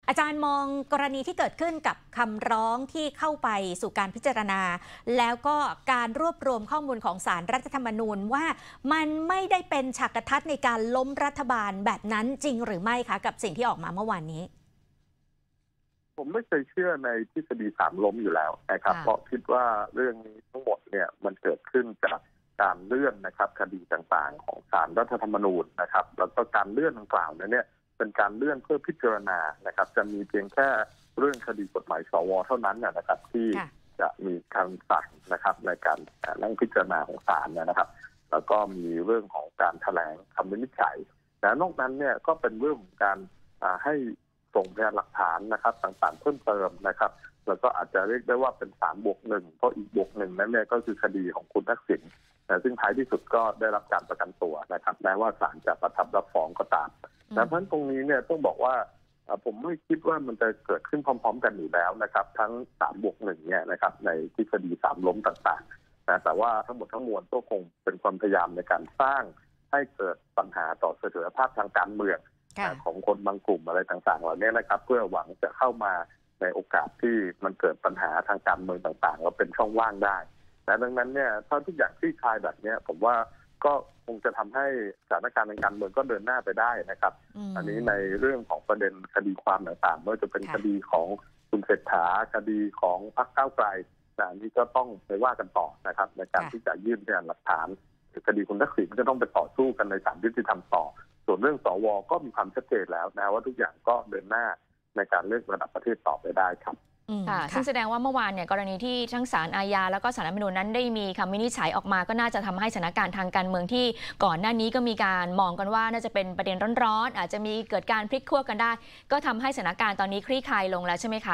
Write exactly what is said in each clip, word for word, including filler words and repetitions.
อาจารย์มองกรณีที่เกิดขึ้นกับคำร้องที่เข้าไปสู่การพิจารณาแล้วก็การรวบรวมข้อมูลของศาลรัฐธรรมนูญว่ามันไม่ได้เป็นฉากทัศน์ในการล้มรัฐบาลแบบนั้นจริงหรือไม่คะกับสิ่งที่ออกมาเมื่อวานนี้ผมไม่เคยเชื่อในทฤษฎีสามล้มอยู่แล้วนะครับเพราะคิดว่าเรื่องนี้ทั้งหมดเนี่ยมันเกิดขึ้นจากการเลื่อนนะครับคดีต่างๆของศาลรัฐธรรมนูญนะครับแล้วก็การเลื่อนดังกล่าวนั้นเนี่ยเป็นการเลื่อนเพื่อพิจารณานะครับจะมีเพียงแค่เรื่องคดีกฎหมายสวเท่านั้นนะครับที่จะมีคำสั่งนะครับในการนั่งพิจารณาของศาลนะครับแล้วก็มีเรื่องของการแถลงคำวินิจฉัยแต่นอกนั้นเนี่ยก็เป็นเรื่องของการให้ส่งพยานหลักฐานนะครับต่างๆเพิ่มเติมนะครับแล้วก็อาจจะเรียกได้ว่าเป็นสามบวกหนึ่งเพราะอีกบวกหนึ่งนั้นเนี่ยก็คือคดีของคุณทักษิณซึ่งท้ายที่สุดก็ได้รับการประกันตัวนะครับแม้ว่าศาลจะประทับรับฟ้องก็ตามแต่เพราะตรงนี้เนี่ยต้องบอกว่าผมไม่คิดว่ามันจะเกิดขึ้นพร้อมๆกันอยู่แล้วนะครับทั้งสามบวกหนึ่งเนี่ยนะครับในทฤษฎีสามล้มต่างๆนะแต่ว่าทั้งหมดทั้งมวลก็คงเป็นความพยายามในการสร้างให้เกิดปัญหาต่อเสถียรภาพทางการเมืองของคนบางกลุ่มอะไรต่างๆเหล่านี้นะครับเพื่อหวังจะเข้ามาในโอกาสที่มันเกิดปัญหาทางการเมืองต่างๆแล้วเป็นช่องว่างได้แต่ดังนั้นเนี่ยถ้าทุกอย่างคลี่คลายแบบนี้ผมว่าก็คงจะทำให้สถานการณ์ทางการเมืองก็เดินหน้าไปได้นะครับ อ, อันนี้ในเรื่องของประเด็นคดีความต่างๆไม่ว่าจะเป็นคดีของคุณเศรษฐาคดีของพรรคก้าวไกลอันนี้ก็ต้องไปว่ากันต่อนะครับในการที่จะยื่นพยานหลักฐานคดีคุณทักษิณก็ต้องไปต่อสู้กันในศาลยุติธรรมต่อส่วนเรื่องสวก็มีความชัดเจนแล้วนะว่าทุกอย่างก็เดินหน้าในการเลือกระดับประเทศต่อไปได้ครับค่ะซึ่งแสดงว่าเมื่อวานเนี่ยกรณีที่ทั้งศาลอาญาแล้วก็ศาลรัฐธรรมนูญนั้นได้มีคำวินิจฉัยออกมาก็น่าจะทำให้สถานการณ์ทางการเมืองที่ก่อนหน้านี้ก็มีการมองกันว่าน่าจะเป็นประเด็นร้อนๆอาจจะมีเกิดการพลิกขั้วกันได้ก็ทำให้สถานการณ์ตอนนี้คลี่คลายลงแล้วใช่ไหมคะ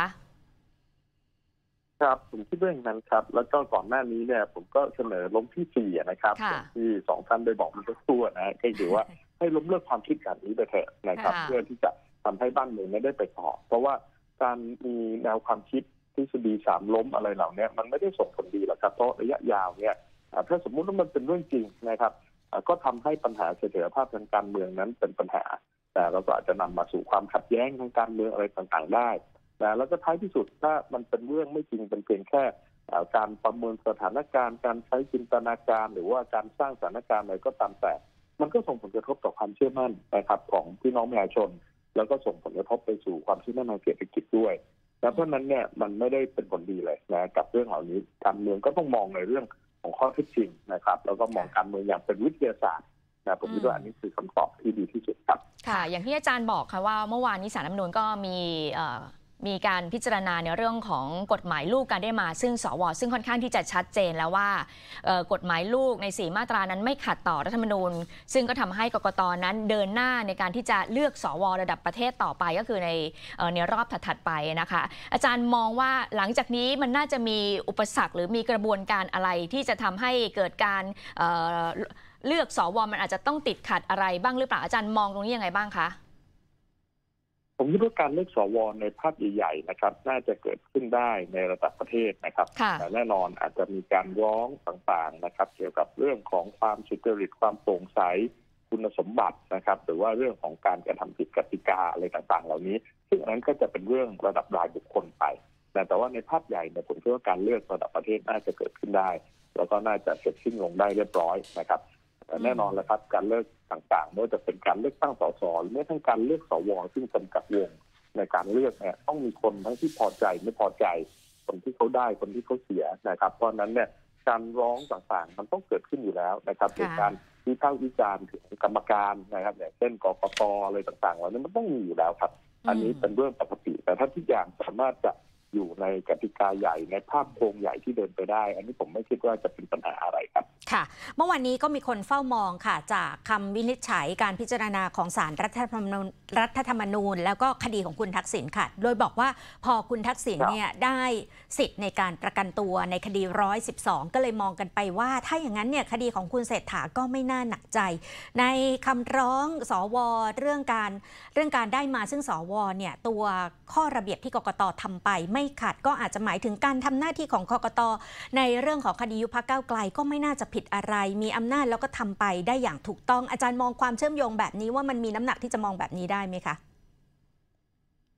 ครับผมคิดว่าอย่างนั้นครับแล้วก็ก่อนหน้านี้เนี่ยผมก็เสนอล้มที่สี่นะครับที่สองท่านได้บอกมันก็ทั่วนะก็คือว่าให้ล้มเลิกความคิดแบบนี้ไปเถอะนะครับเพื่อที่จะทำให้บ้านเมืองไม่ได้ไปต่อเพราะว่าการมีแนวความคิดทฤษฎีสามล้มอะไรเหล่านี้มันไม่ได้ส่งผลดีหรอกครับเพราะระยะยาวเนี่ยถ้าสมมุติว่ามันเป็นเรื่องจริงนะครับก็ทำให้ปัญหาเสถียรภาพทางการเมืองนั้นเป็นปัญหาแต่เราก็อาจจะนำมาสู่ความขัดแย้งทางการเมืองอะไรต่างๆได้นะแล้วก็ท้ายที่สุดถ้ามันเป็นเรื่องไม่จริงเป็นเพียงแค่การประเมินสถานการณ์การใช้จินตนาการหรือว่าการสร้างสถานการณ์อะไรก็ตามแต่มันก็ส่งผลกระทบต่อความเชื่อมั่นนะครับของพี่น้องประชาชนแล้วก็ส่งผลกระทบไปสู่ความเชื่อมั่นทางเศรษฐกิจด้วยและเพราะนั้นเนี่ยมันไม่ได้เป็นผลดีเลยนะกับเรื่องเหล่านี้การเมืองก็ต้องมองในเรื่องของข้อเท็จจริงนะครับแล้วก็มองการเมืองอย่างเป็นวิทยาศาสตร์นะผมคิดว่าอันนี้คือคำตอบที่ดีที่สุดครับค่ะอย่างที่อาจารย์บอกค่ะว่าเมื่อวานนี้ศาลรัฐธรรมนูญก็มีมีการพิจารณาในเรื่องของกฎหมายลูกการได้มาซึ่งสวซึ่งค่อนข้างที่จะชัดเจนแล้วว่ากฎหมายลูกในสี่มาตรานั้นไม่ขัดต่อรัฐธรรมนูญซึ่งก็ทำให้กกต.นั้นเดินหน้าในการที่จะเลือกสวระดับประเทศต่อไปก็คือในในรอบถัดๆไปนะคะอาจารย์มองว่าหลังจากนี้มันน่าจะมีอุปสรรคหรือมีกระบวนการอะไรที่จะทำให้เกิดการเ, เลือกสวมันอาจจะต้องติดขัดอะไรบ้างหรือเปล่าอาจารย์มองตรงนี้ยังไงบ้างคะผมคิดว่าการเลือกสวในภาพใหญ่ๆนะครับน่าจะเกิดขึ้นได้ในระดับประเทศนะครับแต่แน่นอนอาจจะมีการร้องต่างๆนะครับเกี่ยวกับเรื่องของความสุจริตความโปร่งใสคุณสมบัตินะครับหรือว่าเรื่องของการกระทำผิดกติกาอะไรต่างๆเหล่านี้ซึ่งอันนั้นก็จะเป็นเรื่องระดับรายบุคคลไปแต่ว่าในภาพใหญ่เนี่ยผมคิดว่าการเลือกระดับประเทศน่าจะเกิดขึ้นได้แล้วก็น่าจะเสร็จสิ้นลงได้เรียบร้อยนะครับแต่แน่นอนแล้วครับการเลือกต่างๆไม่ว่าจะเป็นการเลือกตั้งสสหรือแม้ทั้งการเลือกสวซึ่งจำกัดวงในการเลือกเนี่ยต้องมีคนทั้งที่พอใจไม่พอใจคนที่เขาได้คนที่เขาเสียนะครับเพราะนั้นเนี่ยการร้องต่างๆมันต้องเกิดขึ้นอยู่แล้วนะครับในการวิพากษ์วิจารณ์ถึงกรรมการนะครับอย่างเช่นกกต.อะไรต่างๆเหล่านี้มันต้องมีอยู่แล้วครับอันนี้เป็นเรื่องปกติแต่ถ้าทุกอย่างสามารถจะอยู่ในกติกาใหญ่ในภาพโครงใหญ่ที่เดินไปได้อันนี้ผมไม่คิดว่าจะเป็นปัญหาอะไรครับค่ะเมื่อวานนี้ก็มีคนเฝ้ามองค่ะจากคำวินิจฉัยการพิจารณาของศาลรัฐธรรมนูญรัฐธรรมนูญแล้วก็คดีของคุณทักษิณค่ะโดยบอกว่าพอคุณทักษิณเนี่ยได้สิทธิ์ในการประกันตัวในคดีหนึ่งร้อยสิบสองก็เลยมองกันไปว่าถ้าอย่างนั้นเนี่ยคดีของคุณเศรษฐาก็ไม่น่าหนักใจในคำร้องสวเรื่องการเรื่องการได้มาซึ่งสวเนี่ยตัวข้อระเบียบที่กกต.ทำไปไม่ขัดก็อาจจะหมายถึงการทำหน้าที่ของกกต.ในเรื่องของคดียุบพรรคก้าวไกลก็ไม่น่าจะผิดอะไรมีอำนาจแล้วก็ทำไปได้อย่างถูกต้องอาจารย์มองความเชื่อมโยงแบบนี้ว่ามันมีน้ำหนักที่จะมองแบบนี้ได้ไหมคะ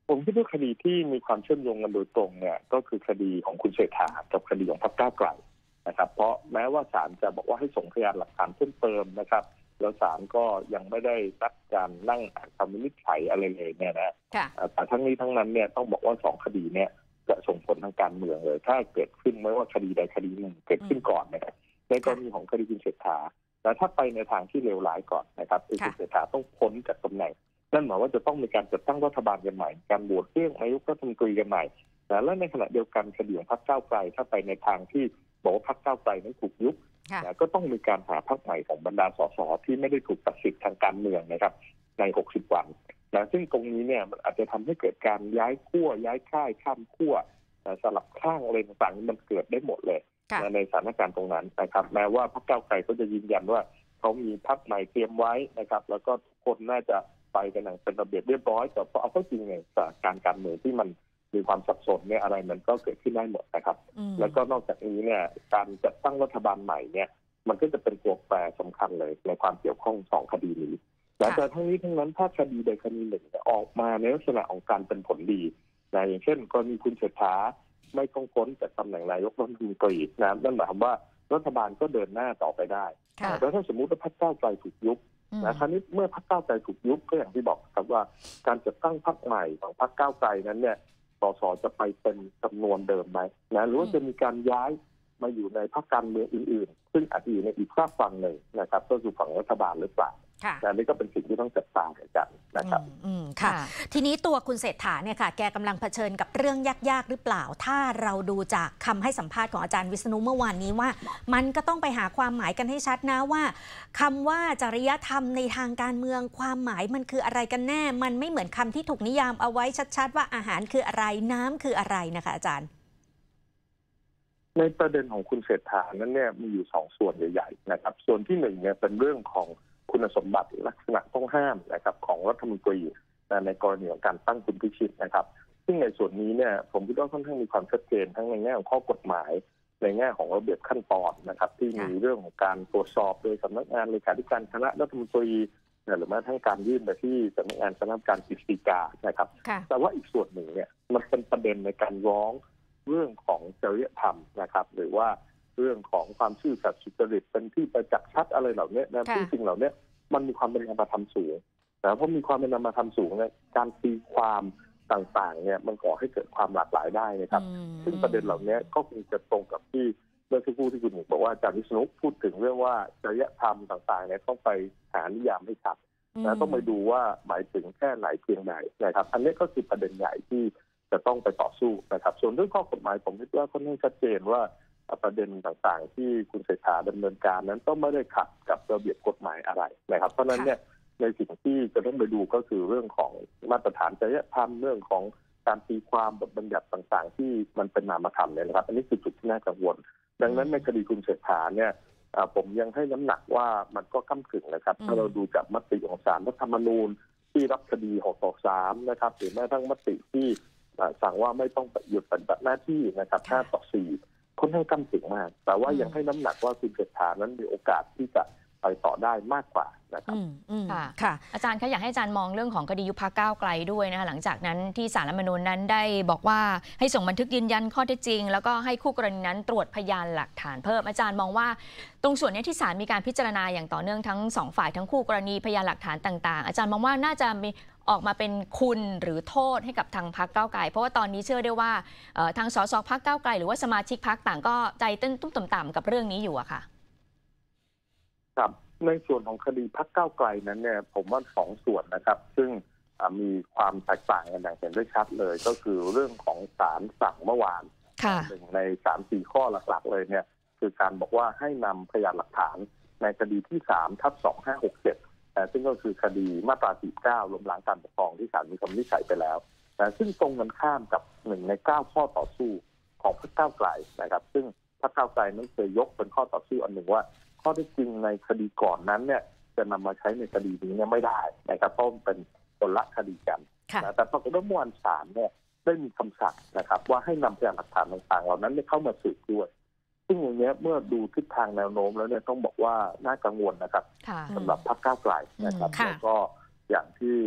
ผมคิดว่าคดีที่มีความเชื่อมโยงกันโดยตรงเนี่ยก็คือคดีของคุณเศรษฐากับคดีของพรรคก้าวไกลนะครับเพราะแม้ว่าศาลจะบอกว่าให้ส่งพยานหลักฐานเพิ่มเติมนะครับแล้วศาลก็ยังไม่ได้นัดการนั่งอ่านคำวินิจฉัยอะไรเลยเนี่ยนะแต่ทั้งนี้ทั้งนั้นเนี่ยต้องบอกว่าสองคดีเนี่ยจะส่งผลทางการเมืองเลยถ้าเกิดขึ้นไม่ว่าคดีใดคดีหนึ่งเกิดขึ้นก่อนนะครับในกรณีของคดีคุณเศรษฐาแต่ถ้าไปในทางที่เลวร้ายก่อนนะครับคือคุณเศรษฐาต้องพ้นจากตำแหน่งนั่นหมายว่าจะต้องมีการจัดตั้งรัฐบาลกันใหม่การโหวตเรื่องนายกรัฐมนตรีกันใหม่และในขณะเดียวกันคดีของพรรคก้าวไกลถ้าไปในทางที่บอกว่าพรรคก้าวไกลนั้นถูกยุบก็ต้องมีการหาพรรคใหม่ของบรรดาสสที่ไม่ได้ถูกตัดสิทธิ์ทางการเมืองนะครับในหกสิบวันนะซึ่งตรงนี้เนี่ยมันอาจจะทำให้เกิดการย้ายขั้วย้ายค่ายข้ามขั้วสลับข้างอะไรต่างๆมันเกิดได้หมดเลยในสถานการณ์ตรงนั้นนะครับแม้ว่าพรรคก้าวไกลก็จะยืนยันว่าเขามีพรรคใหม่เตรียมไว้นะครับแล้วก็ทุกคนน่าจะไปกันอย่างเป็นระเบียบเรียบร้อยแต่พอเอาเข้าจริงเนี่ยสถานการณ์การเมืองที่มันมีความสับสนเนี่ยอะไรมันก็เกิดขึ้นได้หมดนะครับแล้วก็นอกจากนี้เนี่ยการจัดตั้งรัฐบาลใหม่เนี่ยมันก็จะเป็นตัวแปรสำคัญเลยในความเกี่ยวข้องสองคดีนี้แต่ทั้งนี้ทั้งนั้นถ้าคดีใดคดีหนึ่งออกมาในลักษณะของการเป็นผลดีนะอย่างเช่นกรณีคุณเศรษฐาไม่ต้องพ้นจากตำแหน่งนายกรัฐมนตรีนะนั่นหมายความว่ารัฐบาลก็เดินหน้าต่อไปได้แต่ถ้าสมมุติว่าพรรคก้าวไกลถูกยุบนะคราวนี้เมื่อพรรคก้าวไกลถูกยุบก็อย่างที่บอกครับว่าการจัดตั้งพรรคใหม่ของพรรคก้าวไกลนั้นเนี่ยสสจะไปเป็นจำนวนเดิมไหมนะหรือว่าจะมีการย้ายมาอยู่ในพรรคการเมืองอื่นๆซึ่งอาจจะอยู่ในอีกฝากฝั่งหนึ่งนะครับก็คือฝั่งรัฐบาลหรือเปล่าแต่นี่ก็เป็นสิ่งที่ต้องจับตากันนะครับอืมค่ะทีนี้ตัวคุณเศรษฐาเนี่ยค่ะแกกำลังเผชิญกับเรื่องยากๆหรือเปล่าถ้าเราดูจากคำให้สัมภาษณ์ของอาจารย์วิษณุเมื่อวานนี้ว่ามันก็ต้องไปหาความหมายกันให้ชัดนะว่าคำว่าจริยธรรมในทางการเมืองความหมายมันคืออะไรกันแน่มันไม่เหมือนคำที่ถูกนิยามเอาไว้ชัดๆว่าอาหารคืออะไรน้ำคืออะไรนะคะอาจารย์ในประเด็นของคุณเศรษฐานั้นเนี่ยมีอยู่สองส่วนใหญ่ๆนะครับส่วนที่หนึ่งเนี่ยเป็นเรื่องของคุณสมบัติลักษณะต้องห้ามนะครับของรัฐมนตรีในกรณีของการตั้งคุณพิชิตนะครับซึ่งในส่วนนี้เนี่ยผมคิดว่าค่อนข้างมีความชัดเจนทั้งในแง่ของข้อกฎหมายในแง่ของระเบียบขั้นตอนนะครับที่มีเรื่องของการตรวจสอบโดยสำนักงานเลขาธิการคณะรัฐมนตรีหรือแม้ทั้งการยื่นไปที่สำนักงานคณะกรรมการกฤษฎีกานะครับแต่ว่าอีกส่วนหนึ่งเนี่ยมันเป็นประเด็นในการร้องเรื่องของจริยธรรมนะครับหรือว่าเรื่องของความซื่อสัตย์สุจริตเป็นที่ประจักษ์ชัดอะไรเหล่านี้นะซึ่งสิ่งเหล่านี้มันมีความเป็นนามธรรมสูงนะเพราะมีความเป็นนามธรรมสูงเนี่ยการตีความต่างๆเนี่ยมันก่อให้เกิดความหลากหลายได้นะครับซึ่งประเด็นเหล่านี้ก็คงจะตรงกับที่เมื่อสักครู่ที่คุณหนุ่มบอกว่าอาจารย์วิษณุพูดถึงเรื่องว่าจริยธรรมต่างๆเนี่ยต้องไปหานิยามให้ชัดนะต้องไปดูว่าหมายถึงแค่ไหนเพียงไหนนะครับอันนี้ก็คือประเด็นใหญ่ที่จะต้องไปต่อสู้นะครับส่วนเรื่องข้อกฎหมายผมคิดว่าค่อนข้างชัดเจนว่าประเด็นต่างๆที่คุณเศรษฐาดำเนินการนั้นต้องไม่ได้ขัดกับระเบียบกฎหมายอะไรนะครับเพราะฉะนั้นเนี่ยในสิ่งที่จะต้องไปดูก็คือเรื่องของมาตรฐานจริยธรรมเรื่องของการตีความบทบัญญัติต่างๆที่มันเป็นนามธรรมเนี่ยนะครับอันนี้คือจุดที่น่ากังวลดังนั้นในคดีคุณเศรษฐาเนี่ยผมยังให้น้ำหนักว่ามันก็ก้ำกึ่งนะครับถ้าเราดูจากมติของศาลรัฐธรรมนูญที่รับคดีหกต่อสามนะครับหรือแม้ทั้งมติที่สั่งว่าไม่ต้องหยุดปฏิบัติหน้าที่นะครับห้าต่อสี่ค่อนข้างก้ำกึ่งมากแต่ว่ายังให้น้ำหนักว่าคุณเศรษฐานั้นมีโอกาสที่จะไปต่อได้มากกว่านะครับค่ะค่ะอาจารย์คะอยากให้อาจารย์มองเรื่องของคดียุบพรรคก้าวไกลด้วยนะคะหลังจากนั้นที่ศาลรัฐธรรมนูญนั้นได้บอกว่าให้ส่งบันทึกยืนยันข้อเท็จจริงแล้วก็ให้คู่กรณีนั้นตรวจพยานหลักฐานเพิ่มอาจารย์มองว่าตรงส่วนนี้ที่ศาลมีการพิจารณาอย่างต่อเนื่องทั้งสองฝ่ายทั้งคู่กรณีพยานหลักฐานต่างๆอาจารย์มองว่าน่าจะมีออกมาเป็นคุณหรือโทษให้กับทางพรรคก้าวไกลเพราะว่าตอนนี้เชื่อได้ว่าทางสสพรรคก้าวไกลหรือว่าสมาชิกพรรคต่างก็ใจเต้นตุ้มต่ำๆกับเรื่องนี้อยู่อะค่ะครับในส่วนของคดีพรรคก้าวไกลนั้นเนี่ยผมว่าสองส่วนนะครับซึ่งมีความแตกต่างกันอย่างเห็นได้ชัดเลยก็คือเรื่องของศาลสั่งเมื่อวานหนึ่งในสามสี่ข้อหลักๆเลยเนี่ยคือการบอกว่าให้นำพยานหลักฐานในคดีที่สามทับสองห้าหกเจ็ดซึ่งก็คือคดีมาตราสี่สิบเก้าล้มล้างการปกครองที่ศาลมีคำวินิจฉัยไปแล้วนะซึ่งตรงกันข้ามกับหนึ่งในเก้าข้อต่อสู้ของพรรคก้าวไกลนะครับซึ่งพรรคก้าวไกลนั้นเคยยกเป็นข้อต่อสู้อันหนึ่งว่าข้อเท็จจริงในคดีก่อนนั้นเนี่ยจะนำมาใช้ในคดีนี้เนี่ยไม่ได้นะครับเพราะมันเป็นคนละคดีกันนะแต่ปรากฏว่าเมื่อวานศาลเนี่ยได้มีคำสั่งนะครับว่าให้นำพยานหลักฐานต่างๆเหล่านั้นเข้ามาสืบด้วยซึ่งอย่างนี้เมื่อดูทิศทางแนวโน้มแล้วเนี่ยต้องบอกว่าน่ากังวลนะครับสำหรับพรรคก้าวไกลนะครับแล้วก็อย่างที่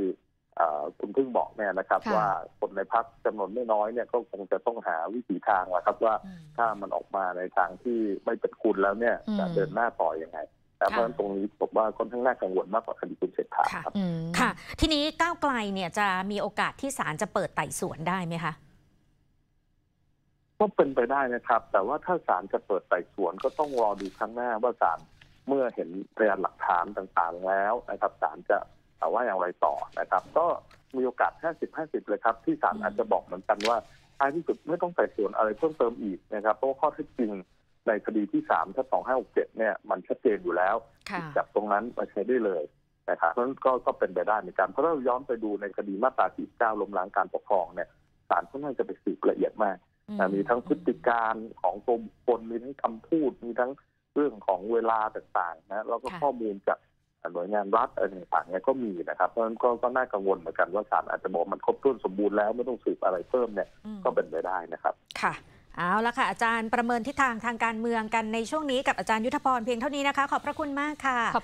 คุณเพิ่งบอกเนี่ยนะครับว่าคนในพรรคจำนวนไม่น้อยเนี่ยก็คงจะต้องหาวิถีทางแหละครับว่าถ้ามันออกมาในทางที่ไม่เป็นคุณแล้วเนี่ยจะเดินหน้าต่อยังไงแต่เพราะฉะนั้นตรงนี้ผมว่าค่อนข้างน่ากังวลมากกว่าคดีคุณเศรษฐาครับค่ะทีนี้ก้าวไกลเนี่ยจะมีโอกาสที่ศาลจะเปิดไต่สวนได้ไหมคะก็เป็นไปได้นะครับแต่ว่าถ้าศาลจะเปิดไต่สวนก็ต้องรอดูครั้งหน้าว่าศาลเมื่อเห็นพยานหลักฐานต่างๆแล้วนะครับศาลจะว่าอย่างไรต่อนะครับก็มีโอกาส ห้าสิบ ห้าสิบ เลยครับที่ศาลอาจจะบอกเหมือนกันว่าท้ายที่สุดไม่ต้องไต่สวนอะไรเพิ่มเติมอีกนะครับเพราะข้อเท็จจริงในคดีที่สามถ้าสองห้าหกเจ็ดเนี่ยมันชัดเจนอยู่แล้วจับตรงนั้นมาใช้ได้เลยนะครับเพราะฉะนั้นก็ก็เป็นไปได้เหมือนกันเพราะถ้าเราย้อนไปดูในคดีมาตราสี่สิบเก้าล้มล้างการปกครองเนี่ยศาลค่อนข้างจะไปสืบละเอียดมากมีทั้งพฤติการของตัวบุคคลมีทั้งคำพูดมีทั้งเรื่องของเวลาต่างๆนะแล้วก็ข้อมูลจากหน่วยงานรัฐอะไรต่างๆเนี่ยก็มีนะครับเพราะฉะนั้นก็น่ากังวลเหมือนกันว่าศาลอาจจะบอกมันครบถ้วนสมบูรณ์แล้วไม่ต้องสืบอะไรเพิ่มเนี่ยก็เป็นไปได้นะครับค่ะเอาละค่ะอาจารย์ประเมินทิศทางทางการเมืองกันในช่วงนี้กับอาจารย์ยุทธพรเพียงเท่านี้นะคะขอบพระคุณมากค่ะ